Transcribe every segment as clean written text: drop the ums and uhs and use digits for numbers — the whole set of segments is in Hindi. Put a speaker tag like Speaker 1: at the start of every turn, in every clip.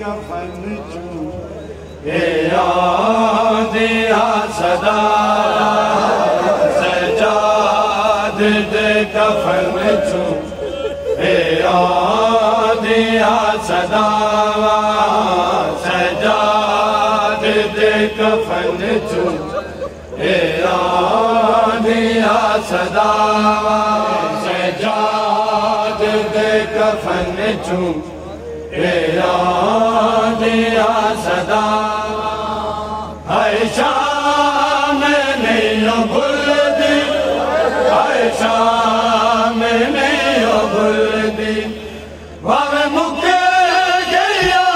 Speaker 1: कफन चू दिया सदा सजाद दे कफन चू दिया सदा सजाद दे कफन चू दिया सदा सजाद दे कफन चू दिया सदा है शाम नहीं भूल दी है शाम नहीं भूल दी भावे मुके गया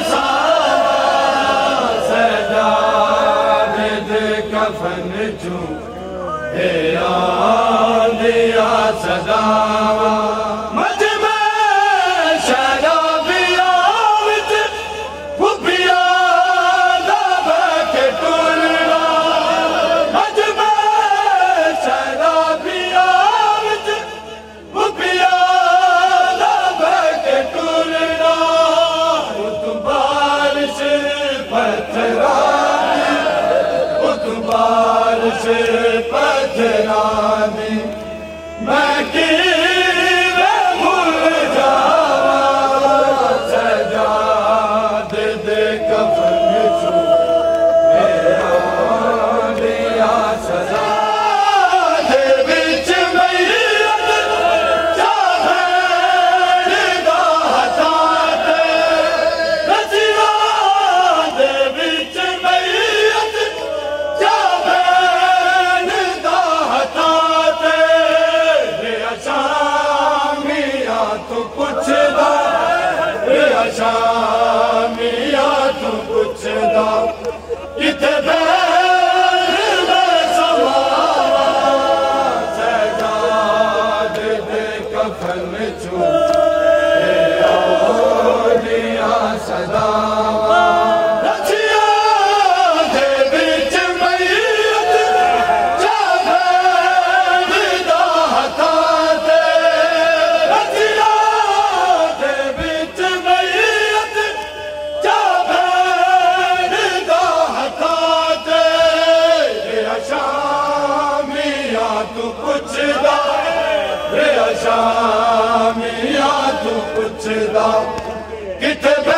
Speaker 1: सजाद दे कफन चू दिया सदा पथरानी मैं की भूल जावा सजाद दे कफन चू दिया सदा दे बिच मैयत चाहर दा हटाते रसिया दे बिच मैयत तू पुछदा शामिया तू पुछदा किथे बैर में समावा सजाद दे कफन चू दिया सदा तू पुछदा शामिया तू पुछदा किथे